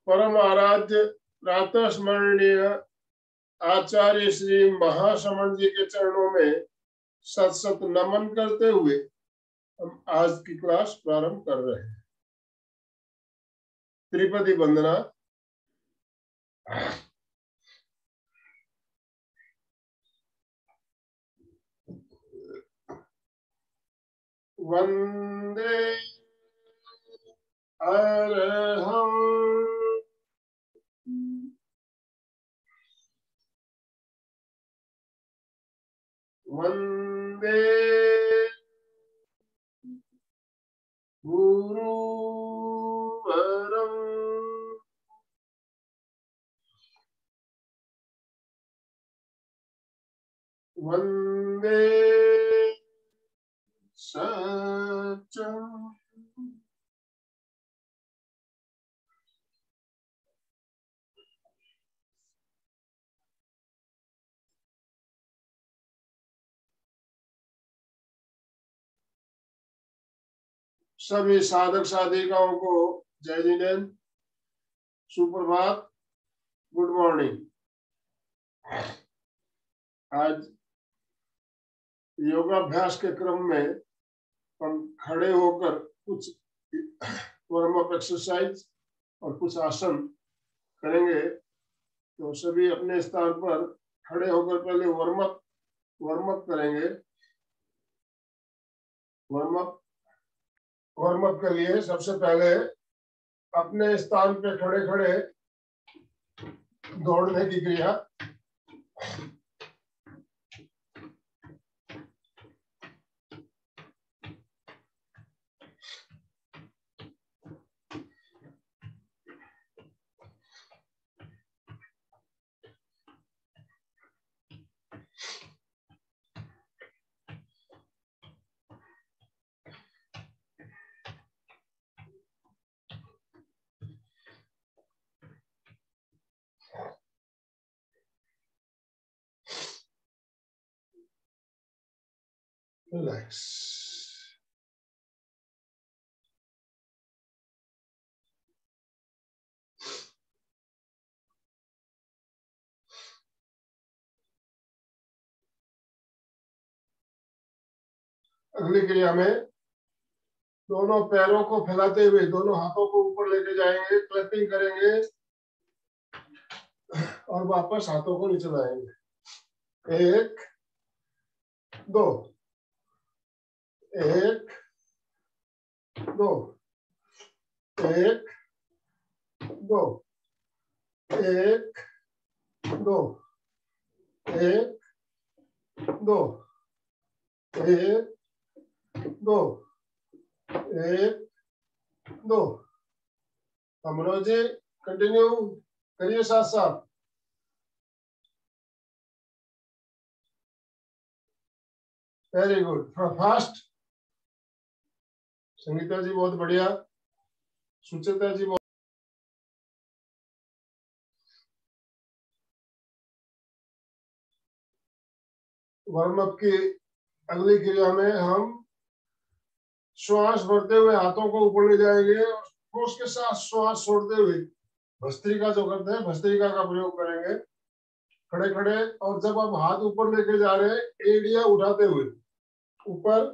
परम आराध्य प्रातः स्मरणीय आचार्य श्री महाश्रमण जी के चरणों में सत सत नमन करते हुए हम आज की क्लास प्रारंभ कर रहे हैं। त्रिपदी वंदना। वंदे अरहं वंदे गुरुवरं वंदे सच्चं सभी साधक साधिकाओं को जय जिनेन्द्र, सुप्रभात, गुड मॉर्निंग। आज योगाभ्यास के क्रम में हम खड़े होकर कुछ वार्म अप एक्सरसाइज और कुछ आसन करेंगे। तो सभी अपने स्थान पर खड़े होकर पहले वार्म अप करेंगे। वार्म अप के लिए सबसे पहले अपने स्थान पे खड़े खड़े दौड़ने की क्रिया। रिलैक्स। अगली क्रिया में दोनों पैरों को फैलाते हुए दोनों हाथों को ऊपर लेके जाएंगे, क्लैपिंग करेंगे और वापस हाथों को नीचे लाएंगे। एक दो, एक दो, एक दो, एक दो, एक दो, एक दो, एक दो। अमरोज जी कंटिन्यू करिए साथ साथ। वेरी गुड, थोड़ा फास्ट। संगीता जी बहुत बढ़िया, सुचिता जी बहुत। वार्म अप की अगली क्रिया में हम श्वास भरते हुए हाथों को ऊपर ले जाएंगे और उसके साथ श्वास छोड़ते हुए भस्त्रिका जो करते हैं भस्त्रिका का प्रयोग करेंगे खड़े खड़े। और जब आप हाथ ऊपर लेके जा रहे हैं, एड़ियां उठाते हुए ऊपर,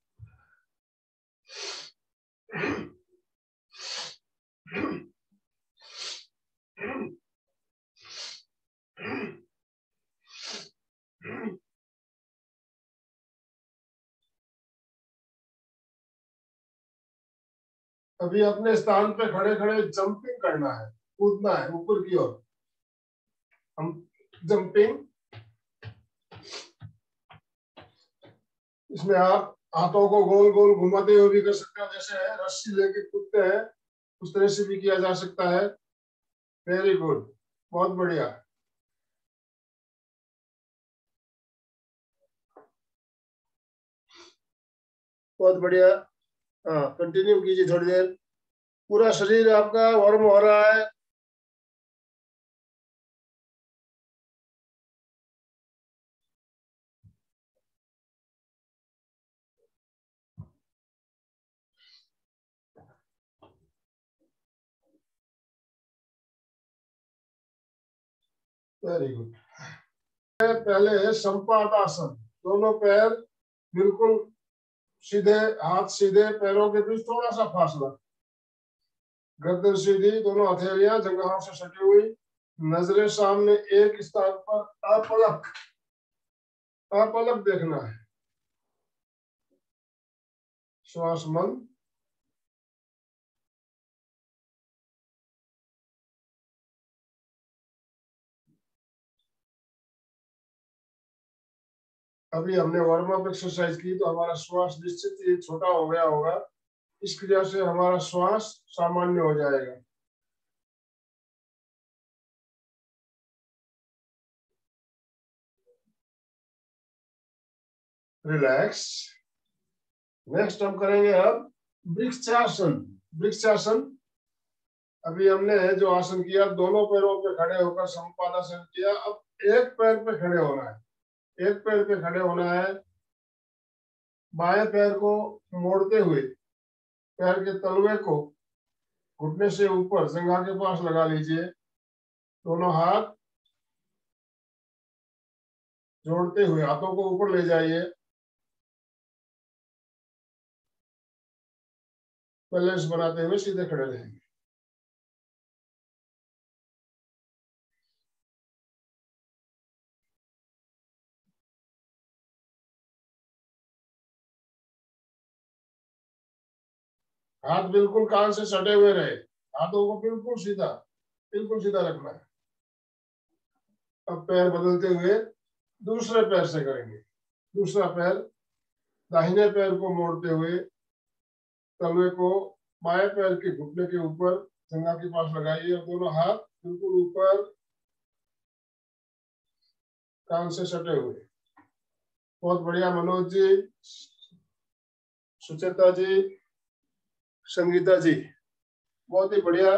अभी अपने स्थान पे खड़े खड़े जंपिंग करना है, कूदना है ऊपर की ओर। हम जंपिंग, इसमें आप हाथों को गोल गोल घुमाते हुए भी कर सकते हो, जैसे रस्सी लेके कूदते हैं उस तरह से भी किया जा सकता है। वेरी गुड, बहुत बढ़िया। बहुत बढ़िया, हाँ कंटिन्यू कीजिए थोड़ी देर। पूरा शरीर आपका वार्म हो रहा है। Very good. पहले है संपातासन, दोनों पैर बिल्कुल सीधे, हाथ सीधे, पैरों के बीच थोड़ा सा फासला, गर्दन सीधी, दोनों हथेलियां जंघाओं से सटी हुई, नजरें सामने एक स्थान पर, अपलक, अपलक देखना है। श्वास मंद। अभी हमने वार्म अप एक्सरसाइज की तो हमारा श्वास निश्चित ही छोटा हो गया होगा, इस क्रिया से हमारा श्वास सामान्य हो जाएगा। रिलैक्स। नेक्स्ट हम करेंगे अब वृक्षासन। वृक्षासन, अभी हमने जो आसन किया, दोनों पैरों पे खड़े होकर संपादासन किया। अब एक पैर पे खड़े होना है, एक पैर पे खड़े होना है। बाएं पैर को मोड़ते हुए पैर के तलवे को घुटने से ऊपर जंघा के पास लगा लीजिए। दोनों हाथ जोड़ते हुए हाथों को ऊपर ले जाइए। बैलेंस बनाते हुए सीधे खड़े रहेंगे। हाथ बिल्कुल कान से सटे हुए रहे, हाथों को बिल्कुल सीधा रखना है। अब पैर बदलते हुए दूसरे पैर से करेंगे। दूसरा पैर, दाहिने पैर को मोड़ते हुए तलवे को बाएं पैर के घुटने के ऊपर जंघा के पास लगाइए और दोनों हाथ बिल्कुल ऊपर कान से सटे हुए। बहुत बढ़िया मनोज जी, सुचेता जी, संगीता जी, बहुत ही बढ़िया।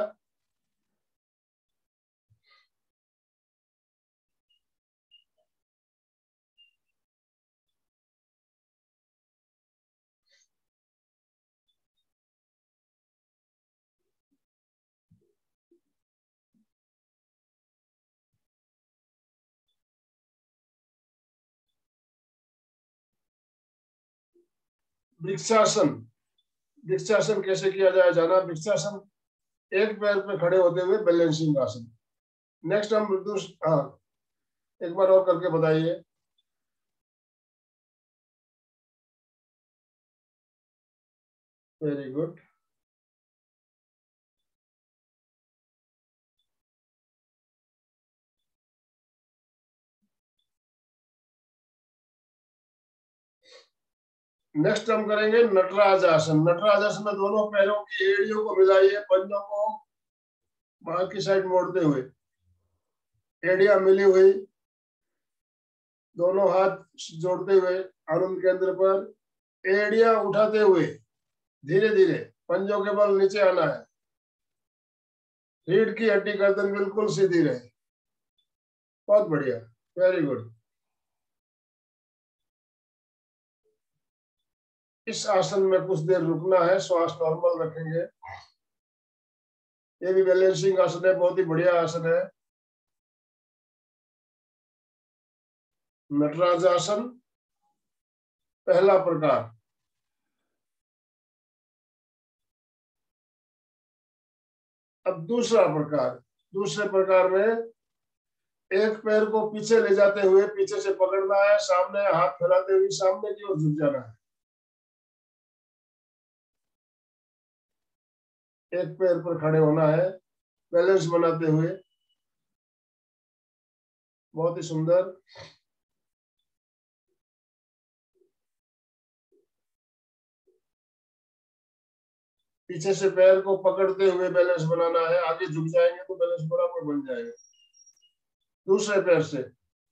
वृक्षासन, वृक्षासन कैसे किया जाए जाना। वृक्षासन, एक पैर पे खड़े होते हुए बैलेंसिंग आसन। नेक्स्ट हम हाँ, एक बार और करके बताइए। Very good. नेक्स्ट हम करेंगे नटराज आसन। नटराज आसन में दोनों पैरों की एड़ियों को मिलाइए, पंजों को बाहर की साइड मोड़ते हुए, एड़ियां मिली हुई, दोनों हाथ जोड़ते हुए आनंद केंद्र पर, एड़ियां उठाते हुए धीरे धीरे पंजों के बल नीचे आना है। रीढ़ की हड्डी गर्दन बिल्कुल सीधी रहे। बहुत बढ़िया, वेरी गुड। इस आसन में कुछ देर रुकना है, श्वास नॉर्मल रखेंगे। ये भी बैलेंसिंग आसन है, बहुत ही बढ़िया आसन है। नटराज आसन पहला प्रकार। अब दूसरा प्रकार। दूसरे प्रकार में एक पैर को पीछे ले जाते हुए पीछे से पकड़ना है, सामने हाथ फैलाते हुए सामने की ओर झुक जाना है। एक पैर पर खड़े होना है, बैलेंस बनाते हुए। बहुत ही सुंदर। पीछे से पैर को पकड़ते हुए बैलेंस बनाना है, आगे झुक जाएंगे तो बैलेंस बराबर बन जाएगा। दूसरे पैर से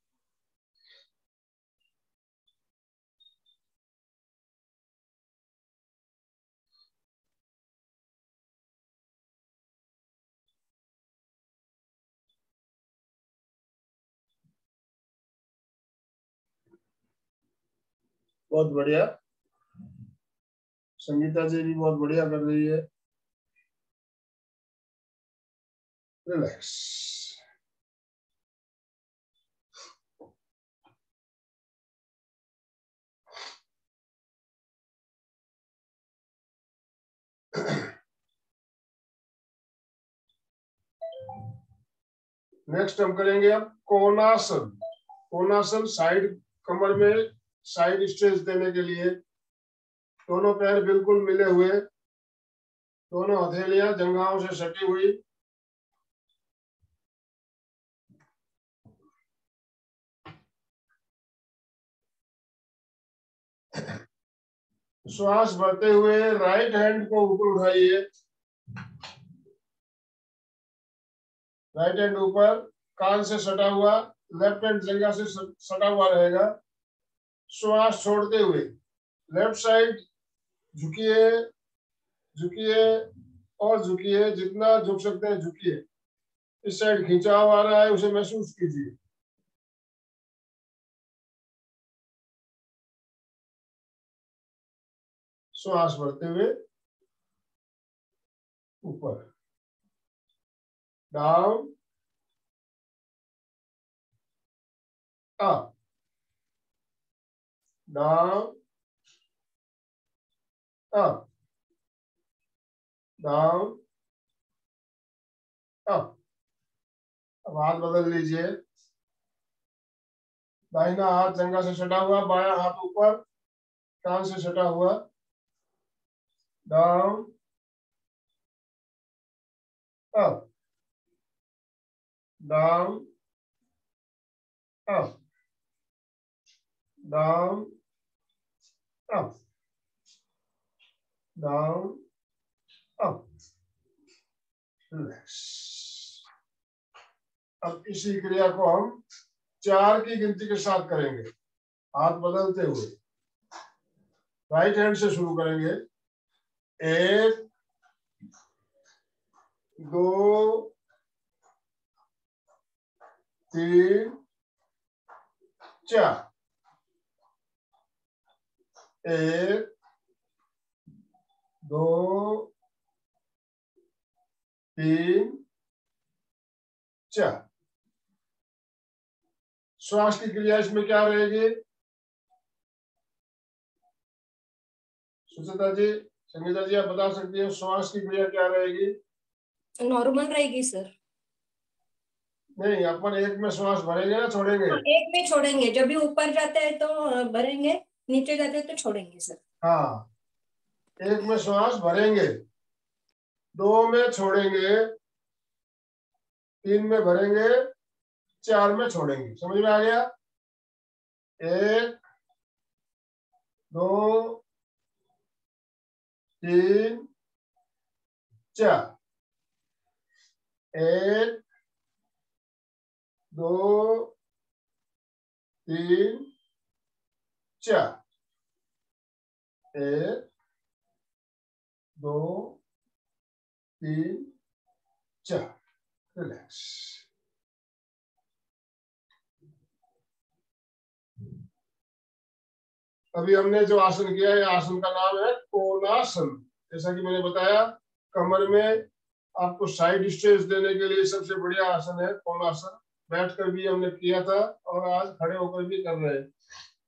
बहुत बढ़िया। संगीता जी भी बहुत बढ़िया कर रही है। रिलैक्स। नेक्स्ट हम करेंगे अब कोणासन। कोणासन साइड, कमर में साइड स्ट्रेच देने के लिए दोनों पैर बिल्कुल मिले हुए, दोनों हथेलियां जंघाओं से सटी हुई, श्वास भरते हुए राइट हैंड को ऊपर उठाइए, राइट हैंड ऊपर, कान से सटा हुआ, लेफ्ट हैंड जंघा से सटा हुआ रहेगा। श्वास छोड़ते हुए लेफ्ट साइड झुकिए, झुकिए और झुकिए, जितना झुक सकते हैं झुकिए। इस साइड खिंचाव आ रहा है, उसे महसूस कीजिए। श्वास भरते हुए ऊपर, down, up, down, up, down, up. अब हाथ बदल लीजिए, दाहिना हाथ जंघा से सटा हुआ, बायां हाथ ऊपर, कान से सटा हुआ, down, up, down, up, down, up, down, up, relax. अब इसी क्रिया को हम 4 की गिनती के साथ करेंगे, हाथ बदलते हुए। राइट हैंड से शुरू करेंगे, 1, 2, 3, 4, 1, 2, 3, 4। श्वास की क्रिया इसमें क्या रहेगी सुचिता जी, संगीता जी, आप बता सकती हैं श्वास की क्रिया क्या रहेगी? नॉर्मल रहेगी सर। नहीं, अपन एक में श्वास भरेंगे ना छोड़ेंगे? एक में छोड़ेंगे, जब भी ऊपर जाते हैं तो भरेंगे, नीचे जाते हैं तो छोड़ेंगे सर। हाँ, एक में श्वास भरेंगे, 2 में छोड़ेंगे, 3 में भरेंगे, 4 में छोड़ेंगे। समझ में आ गया? 1, 2, 3, 4, 1, 2, 3, 4, 1, 2, 3, 4। रिलैक्स। अभी हमने जो आसन किया है, आसन का नाम है कोणासन। जैसा कि मैंने बताया, कमर में आपको साइड स्ट्रेच देने के लिए सबसे बढ़िया आसन है कोणासन। बैठकर भी हमने किया था और आज खड़े होकर भी कर रहे हैं।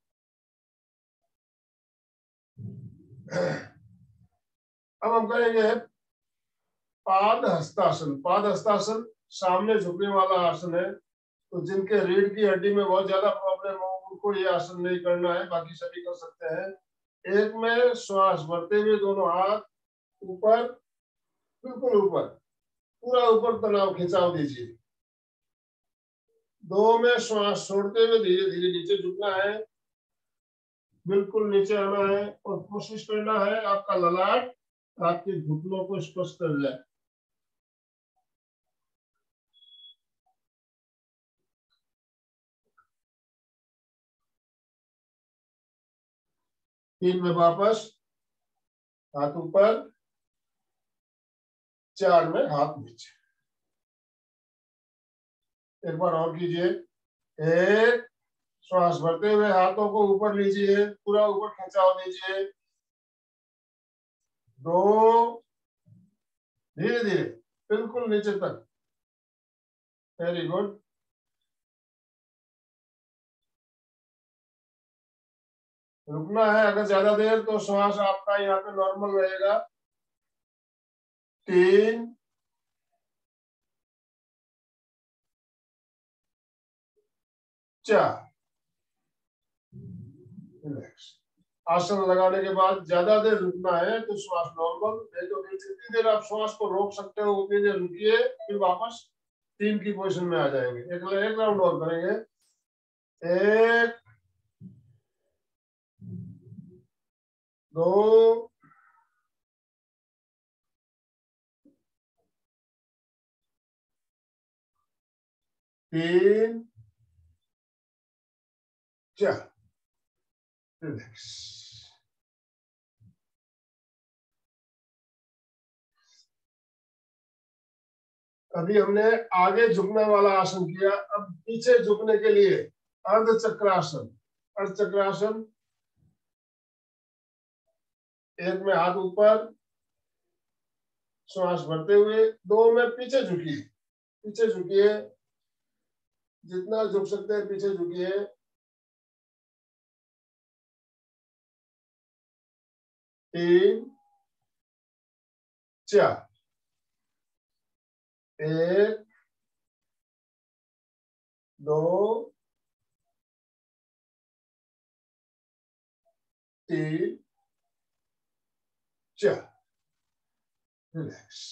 अब हम करेंगे पाद हस्तासन। पाद हस्तासन सामने झुकने वाला आसन है, तो जिनके रीढ़ की हड्डी में बहुत ज्यादा प्रॉब्लम हो उनको ये आसन नहीं करना है, बाकी सभी कर सकते हैं। एक में श्वास भरते हुए दोनों हाथ ऊपर, बिल्कुल ऊपर, पूरा ऊपर तनाव खिंचाव दीजिए। 2 में श्वास छोड़ते हुए धीरे धीरे नीचे झुकना है, बिल्कुल नीचे आना है और कोशिश करना है आपका ललाट आपके घुटनों को स्पर्श कर जाए। तीन में वापस, हाथ ऊपर, 4 में हाथ नीचे। एक बार और कीजिए। 1, श्वास भरते हुए हाथों को ऊपर लीजिए, पूरा ऊपर खिंचाव दीजिए। 2, धीरे धीरे बिल्कुल नीचे तक। Very good. रुकना है, अगर ज्यादा देर तो श्वास आपका यहाँ पे नॉर्मल रहेगा, 3 4। रिलैक्स। आसन लगाने के बाद ज्यादा देर रुकना है तो श्वास नॉर्मल, नहीं तो फिर जितनी देर आप श्वास को रोक सकते हो उतनी देर रुकिए, फिर वापस 3 की पोजीशन में आ जाएंगे। एक राउंड और करेंगे। 1 2 3 4। रिलैक्स। अभी हमने आगे झुकने वाला आसन किया, अब पीछे झुकने के लिए अर्ध चक्रासन। अर्ध चक्रासन, एक में हाथ ऊपर, श्वास भरते हुए, 2 में पीछे झुकिए। पीछे झुकिए, जितना झुक सकते हैं पीछे झुकिए। 3 4। 1 2 3 4। रिलैक्स।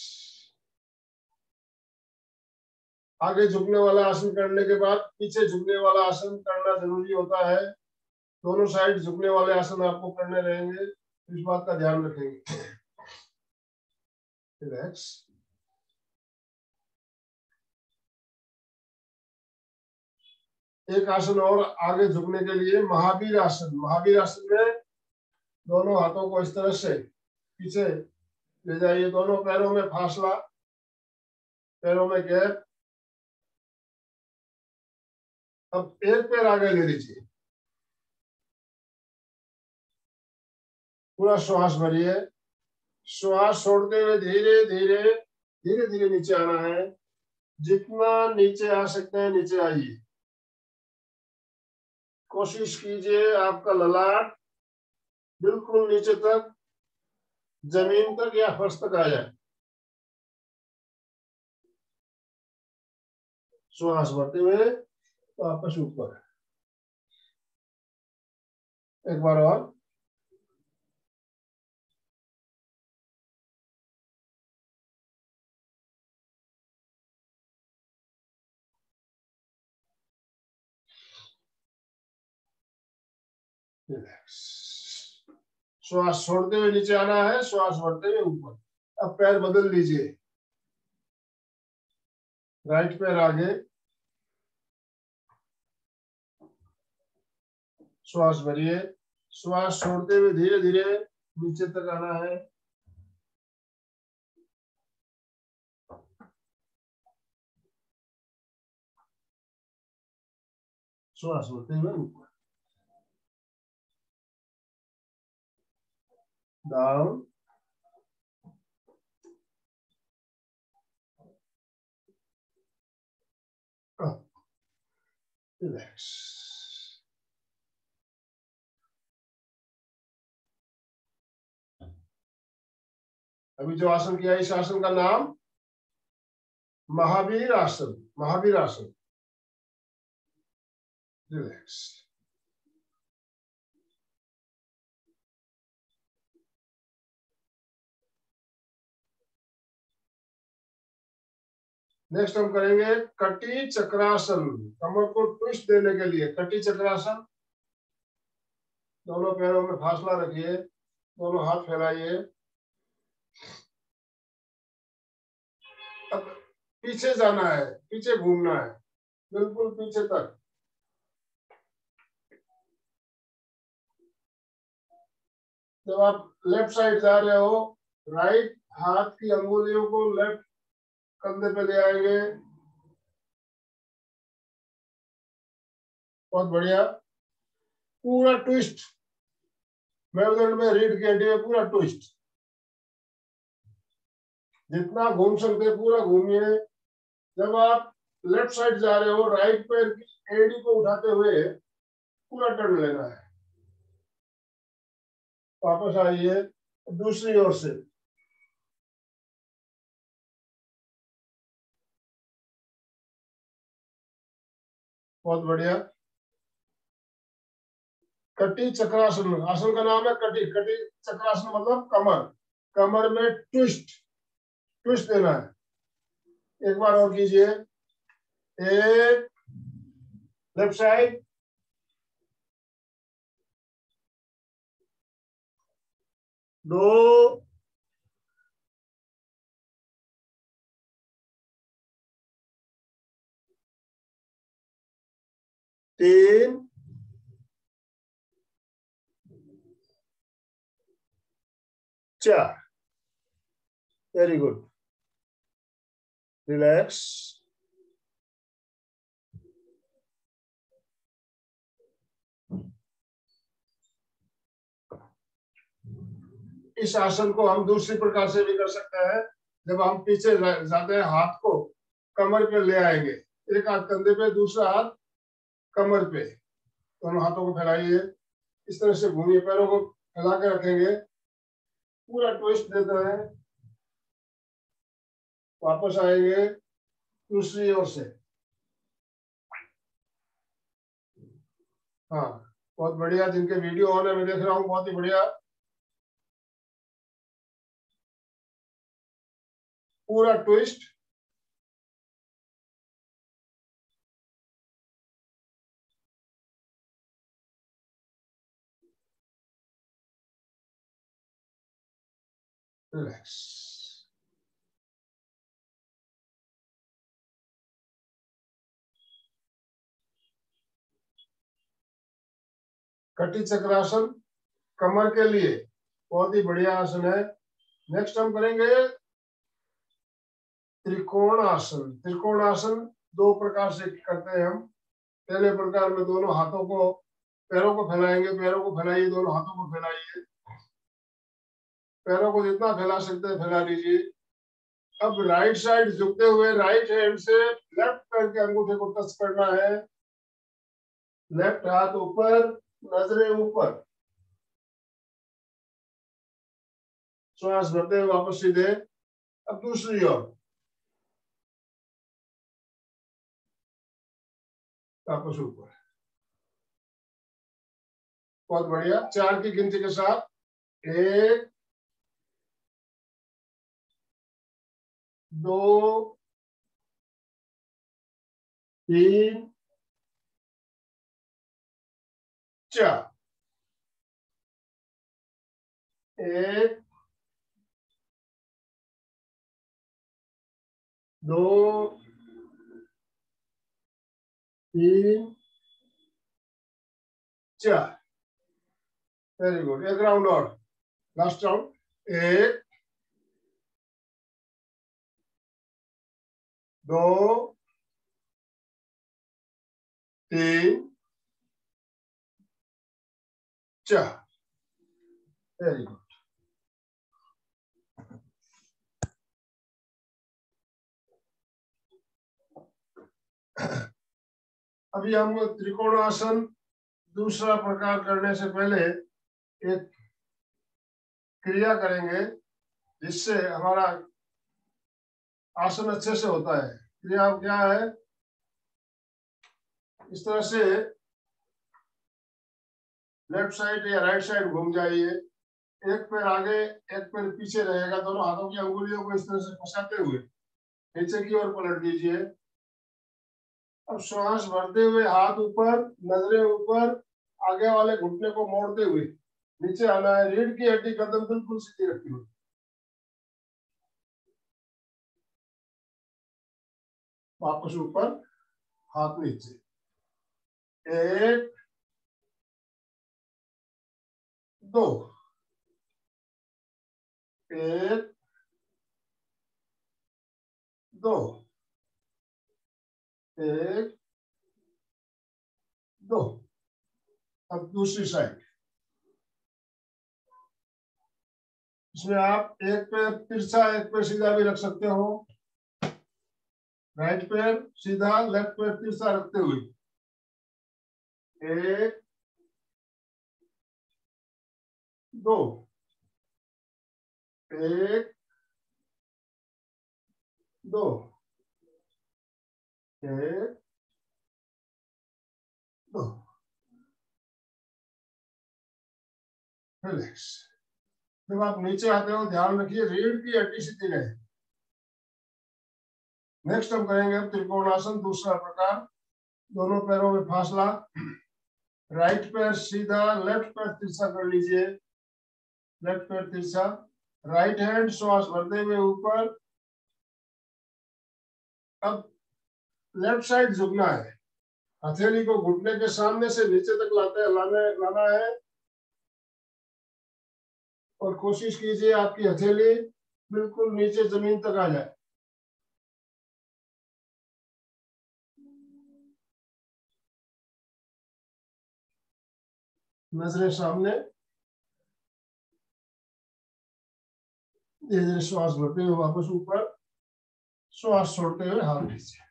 आगे झुकने वाला आसन करने के बाद पीछे झुकने वाला आसन करना जरूरी होता है। दोनों साइड झुकने वाले आसन आपको करने रहेंगे, इस बात का ध्यान रखेंगे। रिलैक्स। एक आसन और आगे झुकने के लिए, महावीर आसन। महावीर आसन में दोनों हाथों को इस तरह से पीछे ले जाइए, दोनों पैरों में फासला, पैरों में गैप। अब एक पैर आगे ले लीजिए, पूरा श्वास भरिए, श्वास छोड़ते हुए धीरे धीरे धीरे धीरे नीचे आना है। जितना नीचे आ सकते हैं नीचे आइए। कोशिश कीजिए आपका ललाट बिल्कुल नीचे तक, जमीन तक या फर्श तक आ जाए। श्वास भरते हुए वापस ऊपर। एक बार और। श्वास छोड़ते हुए नीचे आना है, श्वास भरते हुए ऊपर। अब पैर बदल लीजिए, राइट पैर आगे, श्वास भरिए, श्वास छोड़ते हुए धीरे धीरे नीचे तक आना है। श्वास भरते हुए ऊपर, डाउन, रिलैक्स। अभी जो आसन किया, इस आसन का नाम महावीर आसन। महावीर आसन। रिलैक्स। नेक्स्ट हम करेंगे कटी चक्रासन। कमर को ट्विस्ट देने के लिए कटी चक्रासन। दोनों पैरों में फासला रखिए, दोनों हाथ फैलाइए। अब पीछे जाना है, पीछे घूमना है, बिल्कुल पीछे तक। जब आप लेफ्ट साइड जा रहे हो, राइट हाथ की अंगुलियों को लेफ्ट कंधे पे ले आएंगे। बहुत बढ़िया। पूरा ट्विस्ट, मेरुदंड में रीढ़ की हड्डी में पूरा ट्विस्ट। जितना घूम सकते पूरा घूमिए। जब आप लेफ्ट साइड जा रहे हो, राइट पैर की एड़ी को उठाते हुए पूरा टर्न लेना है। वापस आइए दूसरी ओर से। बहुत बढ़िया। कटी चक्रासन, आसन का नाम है कटी। कटी चक्रासन मतलब कमर, कमर में ट्विस्ट, ट्विस्ट देना है। एक बार और कीजिए। एक, लेफ्ट साइड, दो, तीन, चार। Very good. रिलैक्स। इस आसन को हम दूसरी प्रकार से भी कर सकते हैं। जब हम पीछे जाते हैं, हाथ को कमर पे ले आएंगे, एक हाथ कंधे पे, दूसरा हाथ कमर पे, दोनों हाथों को फैलाइए, इस तरह से घूमिए, पैरों को फैला के रखेंगे, पूरा ट्विस्ट देते हैं, वापस आएंगे दूसरी ओर से। हाँ, बहुत बढ़िया। जिनके वीडियो ऑन है मैं देख रहा हूँ, बहुत ही बढ़िया। पूरा ट्विस्ट। रिलैक्स। कटी चक्रासन कमर के लिए बहुत ही बढ़िया आसन है। नेक्स्ट हम करेंगे त्रिकोण आसन। त्रिकोण आसन दो प्रकार से करते हैं हम। पहले प्रकार में दोनों हाथों को, पैरों को फैलाएंगे, पैरों को फैलाइए, दोनों हाथों को फैलाइए, पैरों को जितना फैला सकते हैं फैला लीजिए। अब राइट साइड झुकते हुए राइट हैंड से लेफ्ट पैर के अंगूठे को टच करना है। लेफ्ट हाथ ऊपर, नजरें ऊपर, श्वास भरते हुए वापस सीधे। अब दूसरी ओर, वापस ऊपर। बहुत बढ़िया। चार की गिनती के साथ, एक, दो, तीन, चार। एक, दो, तीन, चार। Very good. एक राउंड और, लास्ट राउंड। एक, दो, तीन, चार। Very good. अभी हम त्रिकोणासन दूसरा प्रकार करने से पहले एक क्रिया करेंगे जिससे हमारा आसन अच्छे से होता है। क्रिया क्या है? इस तरह से लेफ्ट साइड या राइट साइड घूम जाइए। एक पैर आगे, एक पैर पीछे रहेगा। दोनों हाथों की अंगुलियों को इस तरह से फंसाते हुए नीचे की ओर पलट दीजिए। अब श्वास भरते हुए हाथ ऊपर, नजरें ऊपर, आगे वाले घुटने को मोड़ते हुए नीचे आना है। रीढ़ की हड्डी कदम बिल्कुल सीधी रखी हुई, वापस ऊपर, हाथ नीचे। एक, दो, एक, दो, एक, दो। अब दूसरी साइड, इसमें आप एक पैर तिरछा, एक पैर सीधा भी रख सकते हो। राइट पैर सीधा, लेफ्ट पैर तिरछा रखते हुए, एक, दो, एक, दो, एक, रिलैक्स। जब आप नीचे आते हो ध्यान रखिए रीढ़ की हड्डी सीधी रहे। नेक्स्ट हम करेंगे अब त्रिकोणासन दूसरा प्रकार। दोनों पैरों में फासला, राइट पैर सीधा, लेफ्ट पैर तिरछा कर लीजिए, लेफ्ट पैर तिरछा, राइट हैंड श्वास भरते हुए ऊपर। अब लेफ्ट साइड झुकना है, हथेली को घुटने के सामने से नीचे तक लाना है और कोशिश कीजिए आपकी हथेली बिल्कुल नीचे जमीन तक आ जाए। नजरें सामने, धीरे धीरे श्वास भरते हुए वापस ऊपर, श्वास छोड़ते हुए हाथ नीचे।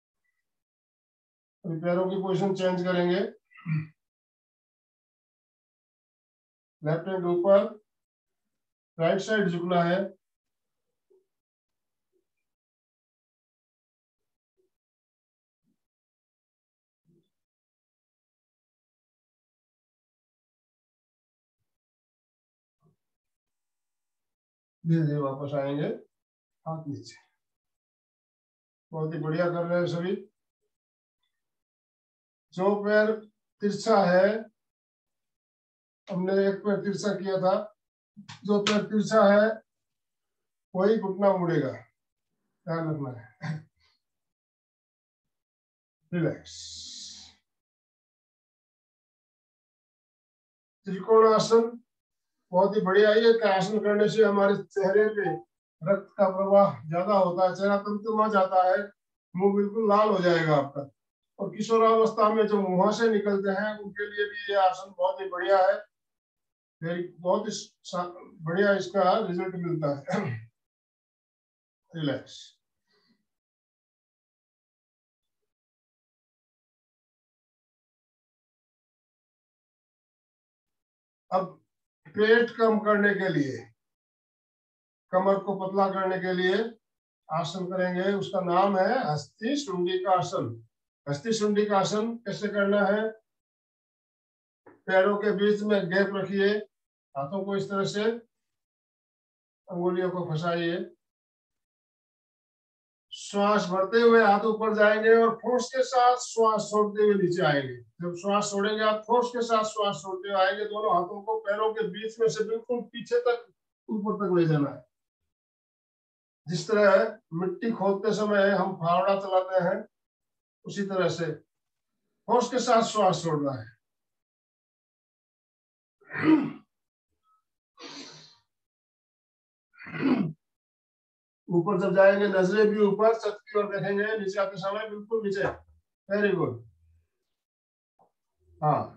अभी पैरों की पोजीशन चेंज करेंगे। लेफ्ट हैंड ऊपर, राइट साइड झुकना है, धीरे धीरे वापस आएंगे, हाथ नीचे। बहुत ही बढ़िया कर रहे हैं सभी। जो पैर तिरछा है, हमने एक पैर तिरछा किया था, जो पैर तिरछा है वही घुटना मुड़ेगा, ध्यान रखना है। रिलैक्स। त्रिकोणासन बहुत ही बढ़िया है। ये आसन करने से हमारे चेहरे पे रक्त का प्रवाह ज्यादा होता है, चेहरा तंतुमा जाता है, मुंह बिल्कुल लाल हो जाएगा आपका। और किशोरावस्था में जो मुंह से निकलते हैं उनके लिए भी ये आसन बहुत ही बढ़िया है। बहुत ही बढ़िया इसका रिजल्ट मिलता है। रिलैक्स। अब पेट कम करने के लिए, कमर को पतला करने के लिए आसन करेंगे, उसका नाम है हस्ती शुंडी का आसन। हस्ती शुंडी का आसन कैसे करना है? पैरों के बीच में गैप रखिए, हाथों को इस तरह से अंगुलियों को फंसाइए, श्वास भरते हुए हाथ ऊपर जाएंगे और फोर्स के साथ श्वास छोड़ते हुए नीचे आएंगे। जब श्वास छोड़ेंगे आप फोर्स के साथ श्वास छोड़ते हुए आएंगे, दोनों हाथों को पैरों के बीच में से बिल्कुल पीछे तक ऊपर तक ले जाना है। जिस तरह मिट्टी खोदते समय हम फावड़ा चलाते हैं, उसी तरह से फोर्स के साथ श्वास छोड़ना है। ऊपर जब जाएंगे नजरें भी ऊपर छत की ओर देखेंगे, नीचे आते समय बिल्कुल नीचे। Very good. हाँ।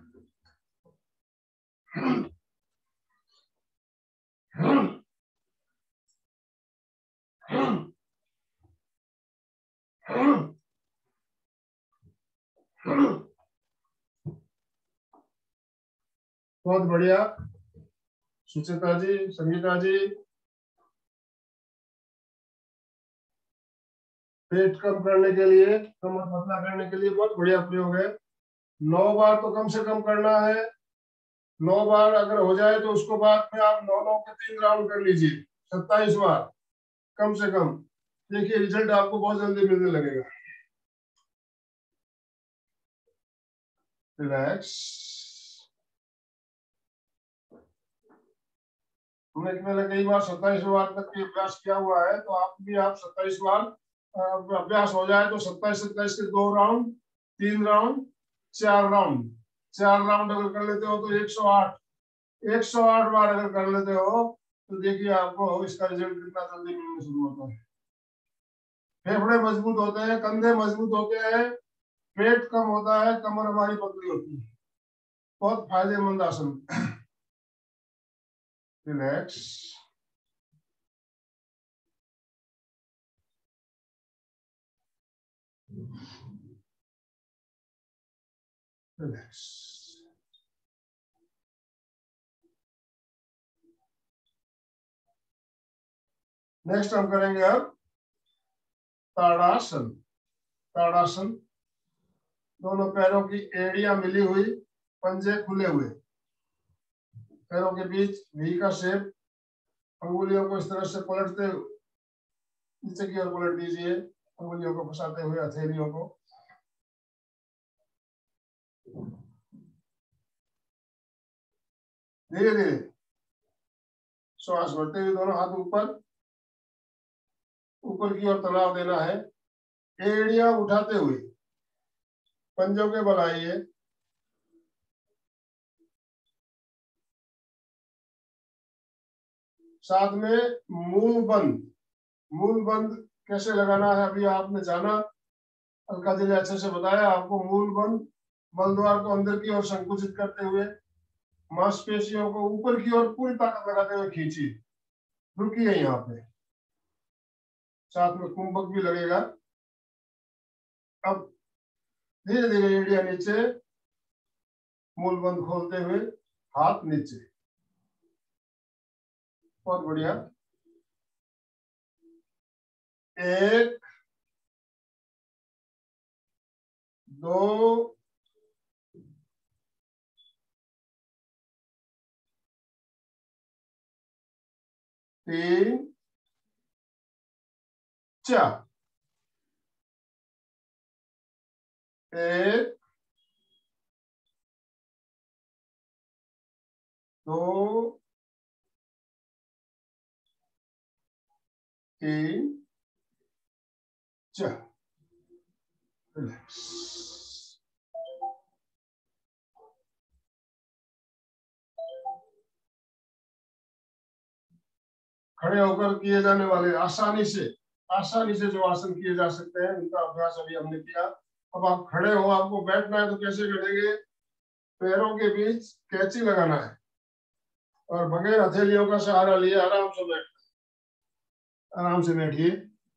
बहुत बढ़िया सुचिता जी, संगीता जी। पेट कम करने के लिए, कमर पतला करने के लिए बहुत बढ़िया प्रयोग है। 9 बार तो कम से कम करना है। 9 बार अगर हो जाए तो उसको बाद में आप 9 के 3 राउंड कर लीजिए, 27 बार कम से कम। देखिए रिजल्ट आपको बहुत जल्दी मिलने लगेगा। रिलैक्स। हमने पहले कई बार 27 बार तक भी अभ्यास किया हुआ है, तो आप भी 27 बार अभ्यास हो जाए तो 27-27 के 2 राउंड, 3 राउंड, 4 राउंड। 4 राउंड अगर कर लेते हो तो 108 बार अगर कर लेते हो तो देखिए आपको इसका रिजल्ट कितना जल्दी मिलने शुरू होता है। फेफड़े मजबूत होते हैं, कंधे मजबूत होते हैं, पेट कम होता है, कमर हमारी पतली होती है। बहुत फायदेमंद आसन। रिलैक्स। रिलैक्स। नेक्स्ट हम करेंगे अब ताड़ासन। ताड़ासन, दोनों पैरों की एड़ियां मिली हुई, पंजे खुले हुए, पैरों के बीच वी का शेप, अंगुलियों को इस तरह से पलटते नीचे की ओर पलट दीजिए, अंगुलियों को फंसाते हुए हथेलियों को। धीरे धीरे श्वास भरते हुए दोनों हाथ ऊपर ऊपर की ओर तनाव देना है। एड़ियां उठाते हुए पंजों के बल आइए। साथ में मूल बंद। मूल बंद कैसे लगाना है अभी आपने जाना, अलका जी ने अच्छे से बताया आपको। मूल बंद बल द्वार को अंदर की ओर संकुचित करते हुए मांसपेशियों को ऊपर की ओर पूरी ताकत लगाते हुए खींचिए। रुकिए यहाँ पे, साथ में कुंभक भी लगेगा। अब धीरे धीरे एड़िया नीचे, मूल बंद खोलते हुए हाथ नीचे। बहुत बढ़िया। 1 2 3 4। 1 2 3 4। रिलैक्स। खड़े होकर किए जाने वाले आसानी से जो आसन किए जा सकते हैं उनका अभ्यास अभी हमने किया। अब आप खड़े हो, आपको बैठना है तो कैसे बैठेंगे? पैरों के बीच कैंची लगाना है और बगैर हथेलियों का सहारा लिए आराम से बैठना। आराम से बैठिए।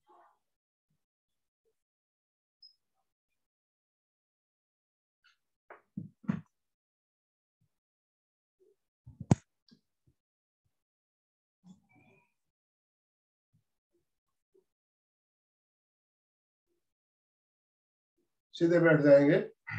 सीधे बैठ जाएंगे।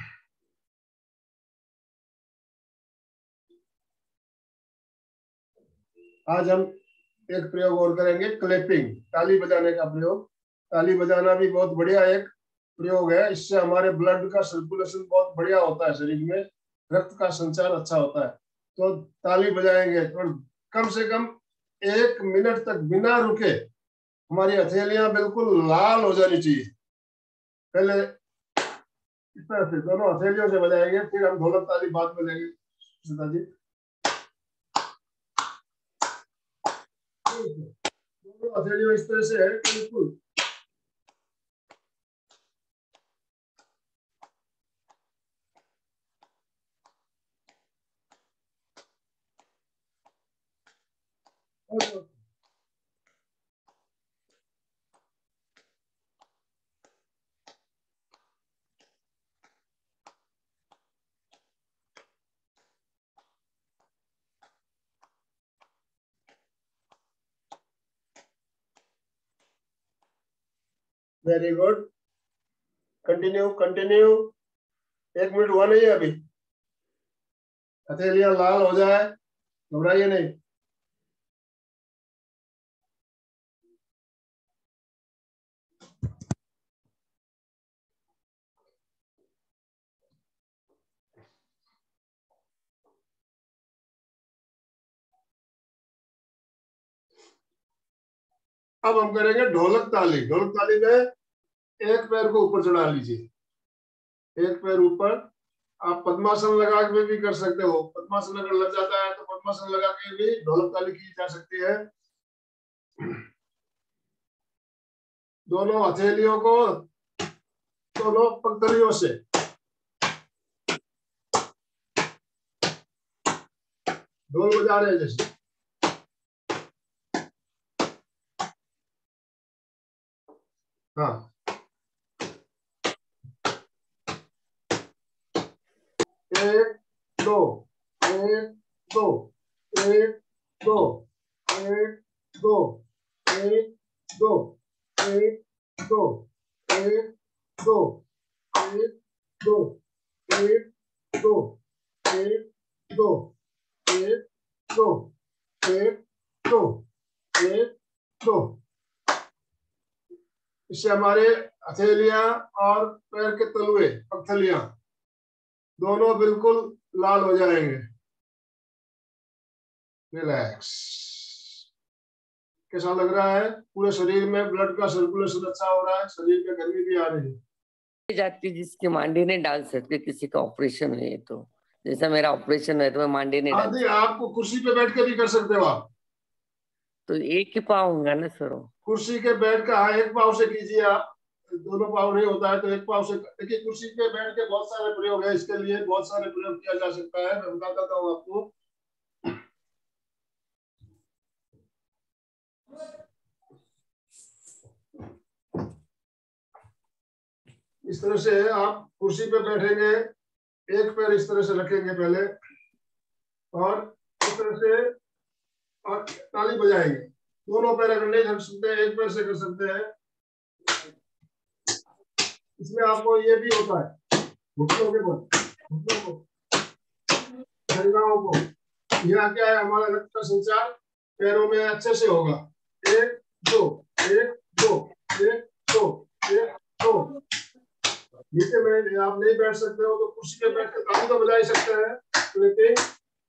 आज हम एक प्रयोग और करेंगे, क्लैपिंग, ताली बजाने का प्रयोग। ताली बजाना भी बहुत बढ़िया एक प्रयोग है। इससे हमारे ब्लड का सर्कुलेशन बहुत बढ़िया होता है, शरीर में रक्त का संचार अच्छा होता है। तो ताली बजाएंगे और कम से कम 1 मिनट तक बिना रुके हमारी हथेलियां बिल्कुल लाल हो जानी चाहिए। पहले इस तरह से दोनों हथेलियों से बजाएंगे, फिर हम ढोलक ताली बाद में लेंगे। सीता जी, दोनों हथेलियों इस तरह से है बिल्कुल। Very good, continue continue. 1 minute हुआ नहीं है अभी। हथेलियां लाल हो जाए घबराइए नहीं। अब हम करेंगे ढोलक ताली। ढोलक ताली में एक पैर को ऊपर चढ़ा लीजिए, एक पैर ऊपर। आप पद्मासन लगा के भी कर सकते हो। पद्मासन अगर लग जाता है तो पद्मासन लगा के भी ढोलक ताली की जा सकती है। दोनों हथेलियों को दोनों पगडंडियों से ढोल बजा रहे हैं जैसे। हाँ, 1 2 1 2 1 2 1 2 1 2 1 2 1 2 1 2 1 2 1 2 1 दो, एक, दो, एक, दो। इससे हमारे हथेलियां और पैर के तलुए, पगथलियां दोनों बिल्कुल लाल हो जाएंगे। रिलैक्स। कैसा लग रहा है? पूरे शरीर में ब्लड का सर्कुलेशन अच्छा हो रहा है, शरीर में गर्मी भी आ रही है। जाती जिसकी मांडी नहीं डाल सकते, किसी का ऑपरेशन है तो, जैसा मेरा ऑपरेशन है तो मैं मांडी नहीं डाल। आपको कुर्सी पे बैठ के भी कर सकते हो आप। तो एक ही पाँव होगा ना सर? कुर्सी के बैठ का, हाँ, एक पाँव से कीजिए आप। दोनों पाँव नहीं होता है तो एक पाँव से। देखिए कुर्सी पे बैठ के बहुत सारे प्रयोग है, इसके लिए बहुत सारे प्रयोग किया जा सकता है, मैं बता देता हूँ आपको। इस तरह से आप कुर्सी पे बैठेंगे, एक पैर इस तरह से रखेंगे पहले, और इस तरह से और ताली बजाएंगे। दोनों पैर अगर नहीं रख सकते, एक पैर से कर सकते हैं। इसमें आपको ये भी होता है, घुटनों के बल, घुटनों को, भुजाओं को। यहाँ क्या है, हमारा रक्त का संचार पैरों में अच्छे से होगा। एक, दो, एक, दो, एक, दो, एक, दो। नीचे में आप नहीं बैठ सकते हो तो कुर्सी पे बैठ के ताली तो बजा ही सकते हैं, लेकिन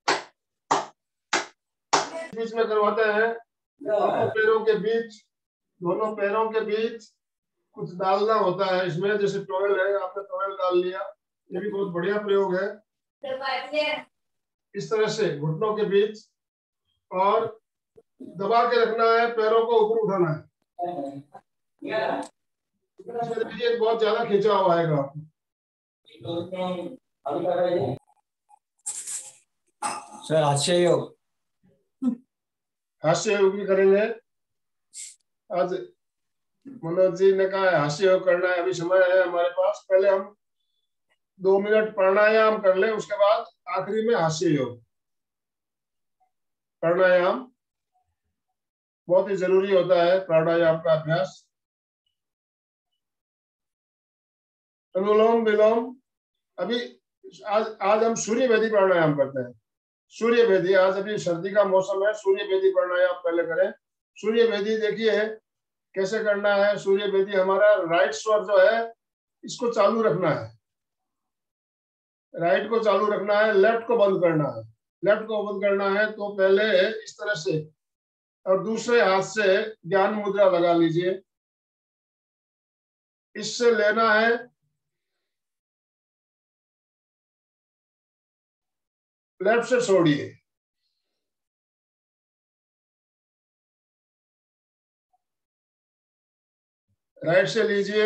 बीच में करवाते हैं। दोनों पैरों के बीच, दोनों पैरों के बीच कुछ डालना होता है इसमें, जैसे टॉवेल है, आपने टॉवेल डाल लिया, ये भी बहुत बढ़िया प्रयोग है। इस तरह से घुटनों के बीच, और दबा के रखना है, पैरों को ऊपर उठाना है। इसमें देखिए बहुत ज्यादा खिंचाव आएगा आपको। सर हास्य योग, हास्य योग भी करेंगे आज। मनोज जी ने कहा हास्य योग करना है, अभी समय है हमारे पास। पहले हम 2 मिनट प्राणायाम कर लें, उसके बाद आखिरी में हास्य योग। प्राणायाम बहुत ही जरूरी होता है, प्राणायाम का अभ्यास। अनुलोम विलोम। अभी आज हम सूर्य वेदी प्राणायाम करते हैं। सूर्य वेदी, आज अभी सर्दी का मौसम है, सूर्य वेदी प्राणायाम पहले करें। सूर्य वेदी देखिए कैसे करना है। सूर्य वेदी हमारा राइट स्वर जो है इसको चालू रखना है, राइट को चालू रखना है, लेफ्ट को बंद करना है। लेफ्ट को बंद करना है तो पहले इस तरह से, और दूसरे हाथ से ज्ञान मुद्रा लगा लीजिए। इससे लेना है, लेफ्ट से छोड़िए। राइट से लीजिए,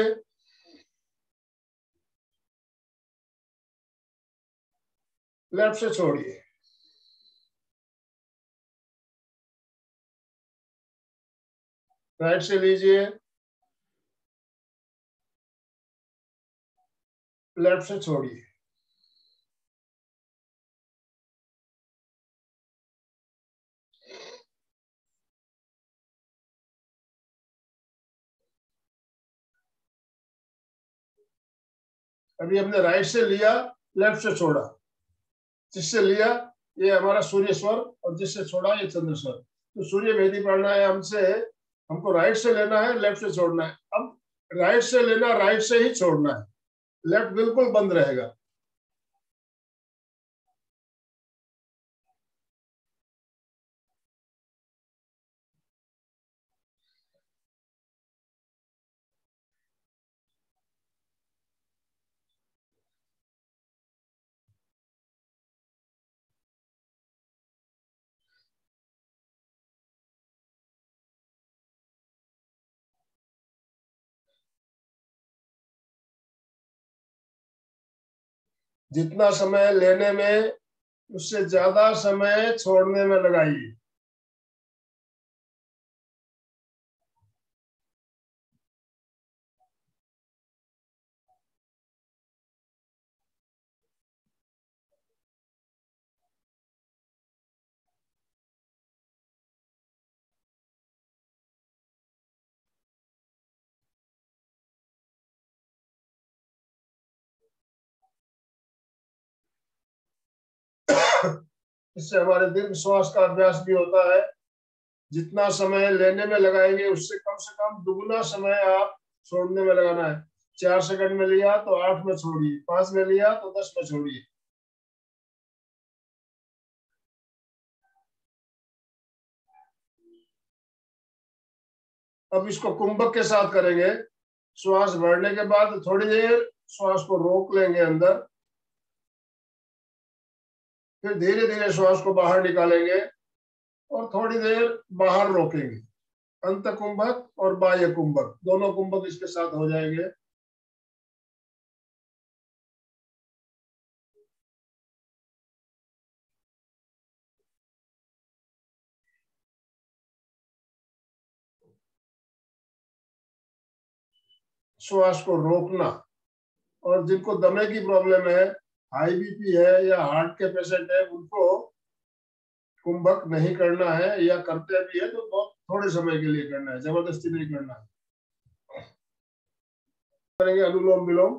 लेफ्ट से छोड़िए। राइट से लीजिए, लेफ्ट से छोड़िए। अभी हमने राइट से लिया, लेफ्ट से छोड़ा। जिससे लिया ये हमारा सूर्य स्वर, और जिससे छोड़ा ये चंद्र स्वर। तो सूर्य वेदी प्राणायाम से हमको राइट से लेना है, लेफ्ट से छोड़ना है। अब राइट से लेना, राइट से ही छोड़ना है, लेफ्ट बिल्कुल बंद रहेगा। जितना समय लेने में, उससे ज्यादा समय छोड़ने में लगाइए। इससे हमारे दीर्घ श्वास का अभ्यास भी होता है। जितना समय लेने में लगाएंगे उससे कम से कम दुगुना समय आप छोड़ने में लगाना है। 4 सेकंड में लिया तो 8 में छोड़िए, 5 में लिया तो 10 में छोड़िए। अब इसको कुंभक के साथ करेंगे। श्वास भरने के बाद थोड़ी देर श्वास को रोक लेंगे अंदर, फिर धीरे धीरे श्वास को बाहर निकालेंगे और थोड़ी देर बाहर रोकेंगे। अंत कुंभक और बाह्य कुंभक दोनों कुंभक इसके साथ हो जाएंगे। श्वास को रोकना। और जिनको दमे की प्रॉब्लम है, हाई बीपी है या हार्ट के पेशेंट है, उनको कुंभक नहीं करना है, या करते भी है तो बहुत थोड़े समय के लिए करना है, जबरदस्ती नहीं करना है। करेंगे अनुलोम विलोम।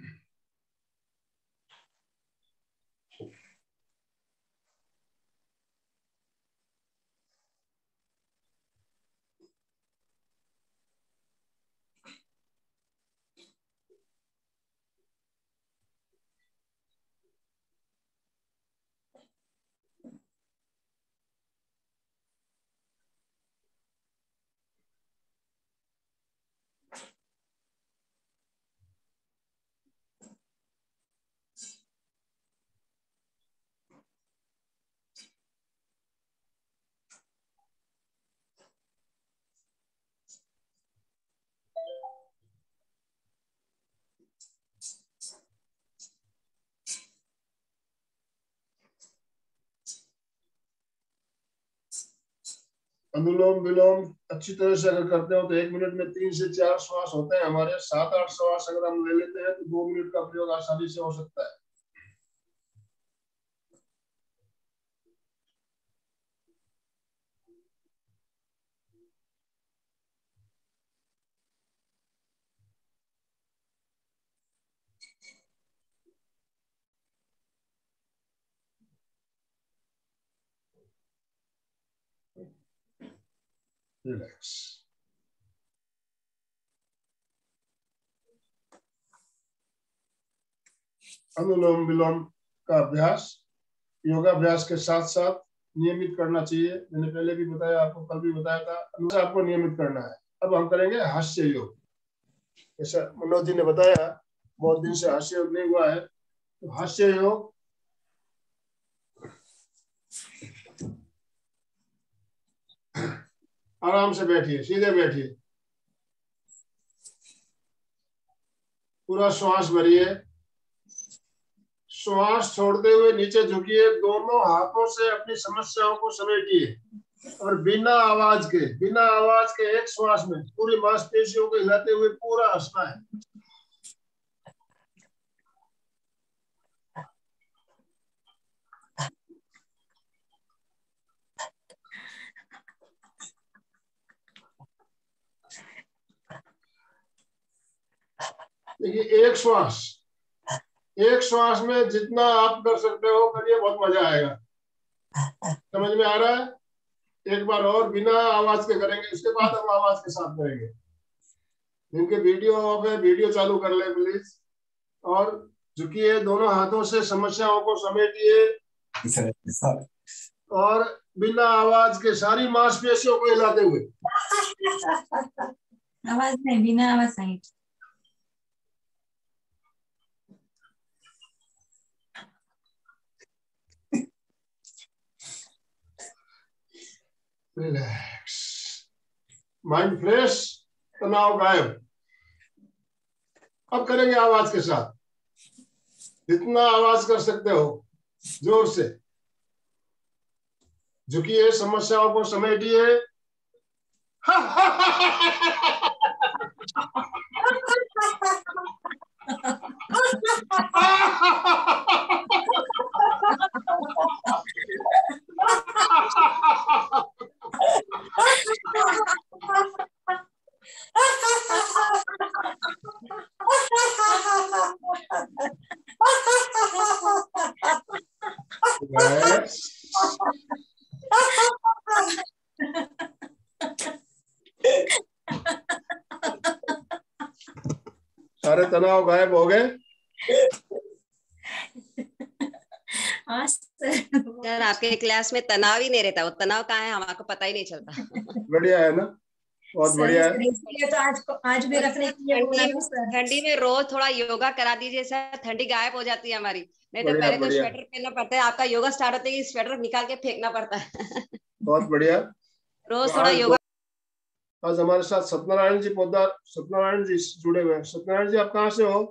अनुलोम विलोम अच्छी तरह से अगर करते हो तो 1 मिनट में 3 से 4 श्वास होते हैं हमारे। 7-8 श्वास अगर हम ले लेते हैं तो 2 मिनट का प्रयोग आसानी से हो सकता है। रिलैक्स। अनुलोम विलोम का अभ्यास योगाभ्यास के साथ साथ नियमित करना चाहिए। मैंने पहले भी बताया, आपको कल भी बताया था, आपको नियमित करना है। अब हम करेंगे हास्य योग। जैसा मनोज जी ने बताया, बहुत दिन से हास्य योग नहीं हुआ है, तो हास्य योग आराम से बैठिए, सीधे बैठिए, पूरा श्वास भरिए, श्वास छोड़ते हुए नीचे झुकिए, दोनों हाथों से अपनी समस्याओं को समेटिए और बिना आवाज के एक श्वास में पूरी मांसपेशियों को हिलाते हुए पूरा हंसना है। देखिए, एक श्वास में जितना आप कर सकते हो करिए, बहुत मजा आएगा। समझ में आ रहा है? एक बार और बिना आवाज के करेंगे, उसके बाद हम आवाज के साथ करेंगे। जिनके वीडियो ऑफ है, वीडियो चालू कर ले प्लीज, और झुकिए, दोनों हाथों से समस्याओं को समेटिए और बिना आवाज के सारी मांसपेशियों को हिलाते हुए। आवाज नहीं, बिना आवाज नहीं। रिलैक्स, माइंड फ्रेश, तनाव गायब। अब करेंगे आवाज के साथ, जितना आवाज कर सकते हो जोर से। झुकिए, समस्याओं को समेटिए। तनाव गायब हो गए? हाँ सर। सर आपके क्लास में तनाव ही नहीं रहता, वो तनाव कहाँ है हमारे को पता ही नहीं चलता। बढ़िया है ना, बहुत बढ़िया है। इसलिए तो आज भी रखने के लिए बोला ना सर। ठंडी में रोज थोड़ा योगा करा दीजिए सर, ठंडी गायब हो जाती है हमारी। नहीं तो बढ़िया, पहले तो बढ़िया। स्वेटर पहनना पड़ता है, आपका योगा स्टार्ट होते ही स्वेटर निकाल के फेंकना पड़ता है। बहुत बढ़िया। रोज तो थोड़ा योगा। आज हमारे साथ सत्यनारायण जी पोद्दार, सत्यनारायण जी जुड़े हुए हैं। सत्यनारायण जी, आप कहाँ से हो?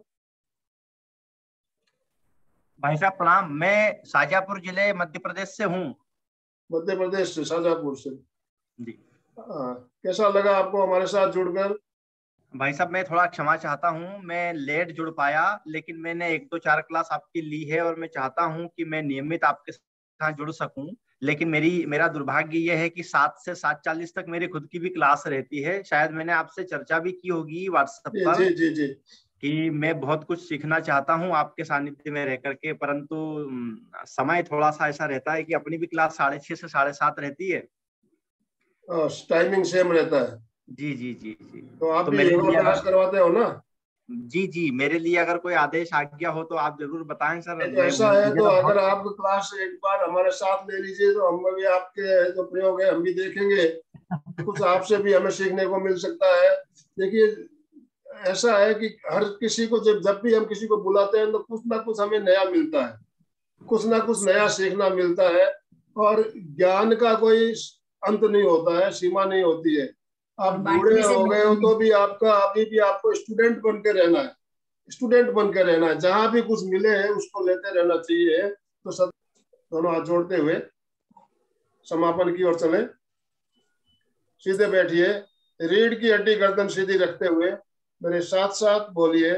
भाई साहब प्रणाम, मैं शाजापुर जिले मध्य प्रदेश से हूँ। मध्य प्रदेश से, शाजापुर से जी। कैसा लगा आपको हमारे साथ जुड़कर? भाई साहब मैं थोड़ा क्षमा चाहता हूँ, मैं लेट जुड़ पाया, लेकिन मैंने 1-2-4 क्लास आपकी ली है और मैं चाहता हूँ कि मैं नियमित आपके साथ जुड़ सकूं। लेकिन मेरा दुर्भाग्य ये है कि 7 से 7:40 तक मेरी खुद की भी क्लास रहती है। शायद मैंने आपसे चर्चा भी की होगी व्हाट्सएप पर। जी जी जी। कि मैं बहुत कुछ सीखना चाहता हूँ आपके सानिध्य में रह करके, परंतु समय थोड़ा सा ऐसा रहता है कि अपनी भी क्लास 6:30 से 7:30 रहती है। टाइमिंग सेम रहता है। जी जी जी जी। तो आप तो भी मेरे योगा लिए क्लास करवाते हो ना? जी जी, मेरे लिए अगर कोई आदेश आज्ञा हो तो आप जरूर बताएं सर। तो ऐसा है तो अगर आप क्लास एक बार हमारे साथ ले लीजिए तो हम भी आपके जो प्रयोग है हम भी देखेंगे, कुछ आपसे भी हमें सीखने को मिल सकता है। देखिए ऐसा है कि हर किसी को जब भी हम किसी को बुलाते हैं तो कुछ ना कुछ हमें नया मिलता है, कुछ ना कुछ नया सीखना मिलता है। और ज्ञान का कोई अंत नहीं होता है, सीमा नहीं होती है। आप बूढ़े हो गए हो तो भी आपका अभी भी आपको स्टूडेंट बन के रहना है, स्टूडेंट बन के रहना है। जहां भी कुछ मिले है उसको लेते रहना चाहिए। तो सब दोनों हाथ जोड़ते हुए समापन की ओर चले। सीधे बैठिए, रीढ़ की हड्डी गर्दन सीधी रखते हुए मेरे साथ साथ बोलिए,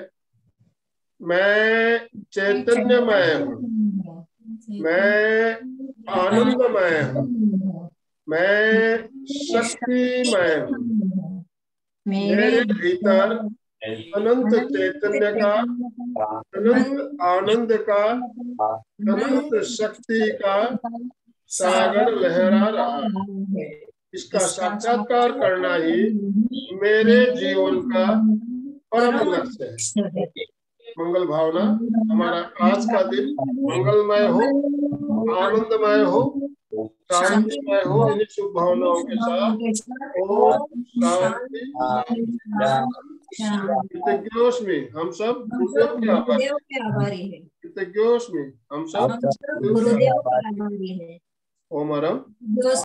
मैं चैतन्यमय हूँ, मैं आनंदमय हूँ, मैं शक्तिमय हूँ, मेरे भीतर अनंत चैतन्य का, अनंत आनंद का, अनंत शक्ति का सागर लहरा रहा है। इसका साक्षात्कार करना ही मेरे जीवन का परम लक्ष्य है। मंगल भावना, हमारा आज का दिन मंगलमय हो, आनंदमय हो, शांतिमय हो। इन्हीं शुभ भावनाओं के साथ ओम शांति शांति। कृतज्ञोस्मि, हम सब गुरुदेव के आभारी हैं। कृतज्ञोस्मि, हम सब गुरुदेव के आभारी हैं। ओम